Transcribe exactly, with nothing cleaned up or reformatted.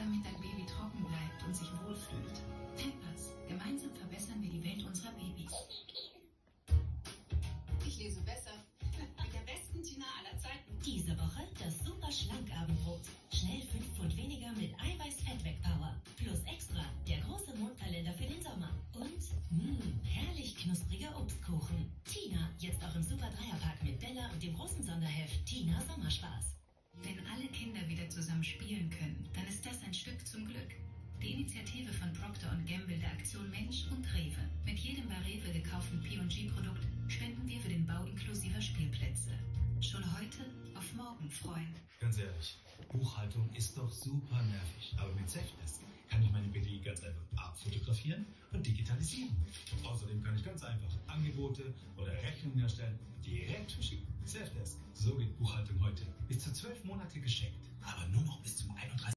damit dein Baby trocken bleibt und sich wohlfühlt. Pampers. Gemeinsam verbessern wir die Welt unserer Babys. Ich lese besser. Mit der besten Tina aller Zeiten. Diese Woche das super schlank Abendbrot. Schnell fünf Pfund weniger mit Eiweiß-Fett-Weg-Power. Plus extra der große Mondkalender für den Sommer. Und mh, herrlich knuspriger Obstkuchen. Tina, jetzt auch im Super Dreierpack mit Bella und dem großen Sonderheft Tina Sommerspaß. Wenn alle Kinder wieder zusammen spielen können, dann ist das ein Stück zum Glück. Die Initiative von Procter und Gamble der Aktion Mensch und Rewe. Mit jedem bei Rewe gekauften P und G-Produkt spenden wir für den Bau inklusiver Spielplätze. Schon heute auf morgen freuen. Ganz ehrlich, Buchhaltung ist doch super nervig. Aber mit Safdesk kann ich meine B D ganz einfach abfotografieren und digitalisieren. Außerdem kann ich ganz einfach Angebote oder Rechnungen erstellen und direkt verschicken. Safdesk, so geht Buchhaltung heute. Bis zu zwölf Monate geschenkt. Aber nur noch bis zum einunddreißigsten